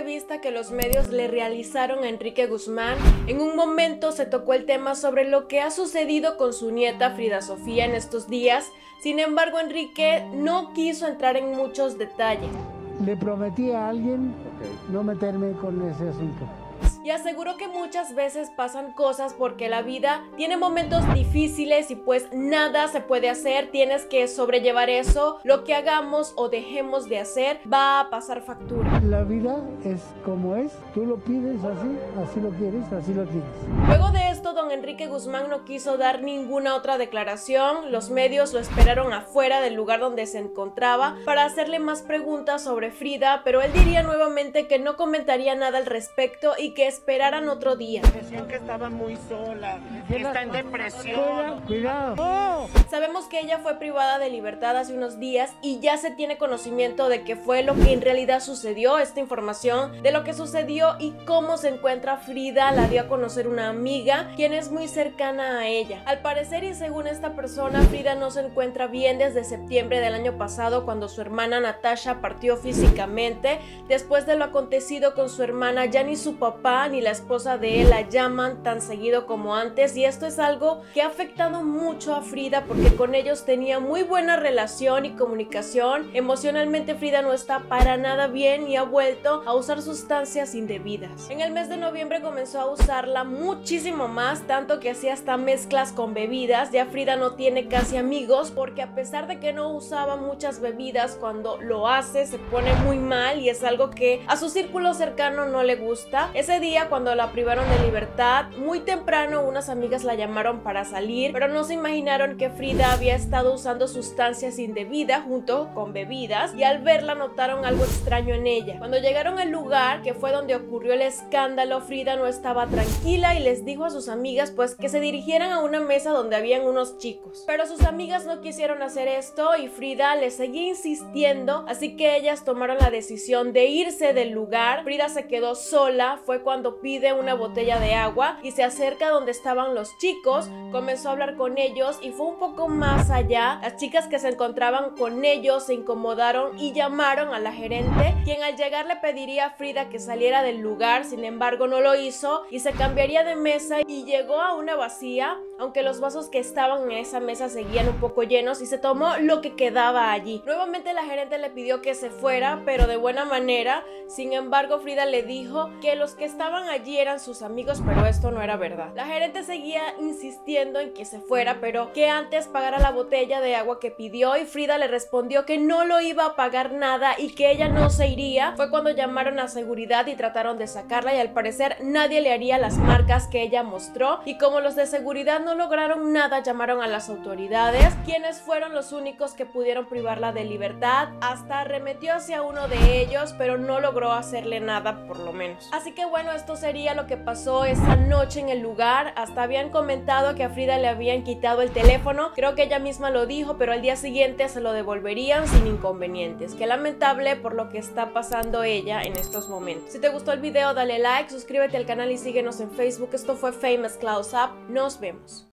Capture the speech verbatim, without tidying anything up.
entrevista que los medios le realizaron a Enrique Guzmán, en un momento se tocó el tema sobre lo que ha sucedido con su nieta Frida Sofía en estos días. Sin embargo, Enrique no quiso entrar en muchos detalles. Le prometí a alguien no meterme con ese asunto. Y aseguró que muchas veces pasan cosas porque la vida tiene momentos difíciles y pues nada se puede hacer, tienes que sobrellevar eso, lo que hagamos o dejemos de hacer va a pasar factura. La vida es como es, tú lo pides así, así lo quieres, así lo tienes. Luego de esto, don Enrique Guzmán no quiso dar ninguna otra declaración, los medios lo esperaron afuera del lugar donde se encontraba para hacerle más preguntas sobre Frida, pero él diría nuevamente que no comentaría nada al respecto y que esperaran otro día. Decían que estaba muy sola, que está en depresión. Cuidado. ¡Oh! Sabemos que ella fue privada de libertad hace unos días y ya se tiene conocimiento de qué fue lo que en realidad sucedió. Esta información de lo que sucedió y cómo se encuentra Frida la dio a conocer una amiga, quien es muy cercana a ella. Al parecer, y según esta persona, Frida no se encuentra bien desde septiembre del año pasado, cuando su hermana Natasha partió físicamente. Después de lo acontecido con su hermana, ya ni su papá ni la esposa de él la llaman tan seguido como antes, y esto es algo que ha afectado mucho a Frida porque con ellos tenía muy buena relación y comunicación. Emocionalmente Frida no está para nada bien y ha vuelto a usar sustancias indebidas. En el mes de noviembre comenzó a usarla muchísimo más, tanto que hacía hasta mezclas con bebidas. Ya Frida no tiene casi amigos porque a pesar de que no usaba muchas bebidas, cuando lo hace se pone muy mal y es algo que a su círculo cercano no le gusta. Ese día, cuando la privaron de libertad, muy temprano unas amigas la llamaron para salir, pero no se imaginaron que Frida había estado usando sustancias indebidas junto con bebidas, y al verla notaron algo extraño en ella. Cuando llegaron al lugar que fue donde ocurrió el escándalo, Frida no estaba tranquila y les dijo a sus amigas pues que se dirigieran a una mesa donde habían unos chicos, pero sus amigas no quisieron hacer esto y Frida les seguía insistiendo, así que ellas tomaron la decisión de irse del lugar. Frida se quedó sola. Fue cuando cuando pide una botella de agua y se acerca donde estaban los chicos, comenzó a hablar con ellos y fue un poco más allá. Las chicas que se encontraban con ellos se incomodaron y llamaron a la gerente, quien al llegar le pediría a Frida que saliera del lugar. Sin embargo, no lo hizo y se cambiaría de mesa y llegó a una vacía, aunque los vasos que estaban en esa mesa seguían un poco llenos, y se tomó lo que quedaba allí. Nuevamente la gerente le pidió que se fuera, pero de buena manera. Sin embargo, Frida le dijo que los que estaban allí eran sus amigos, pero esto no era verdad. La gerente seguía insistiendo en que se fuera, pero que antes pagara la botella de agua que pidió, y Frida le respondió que no lo iba a pagar nada y que ella no se iría. Fue cuando llamaron a seguridad y trataron de sacarla, y al parecer nadie le haría las marcas que ella mostró, y como los de seguridad no lograron nada, llamaron a las autoridades, quienes fueron los únicos que pudieron privarla de libertad. Hasta arremetió hacia uno de ellos, pero no logró hacerle nada, por lo menos. Así que bueno, esto sería lo que pasó esa noche en el lugar. Hasta habían comentado que a Frida le habían quitado el teléfono, creo que ella misma lo dijo, pero al día siguiente se lo devolverían sin inconvenientes. Qué lamentable por lo que está pasando ella en estos momentos. Si te gustó el video, dale like, suscríbete al canal y síguenos en Facebook. Esto fue Famous Close Up, nos vemos.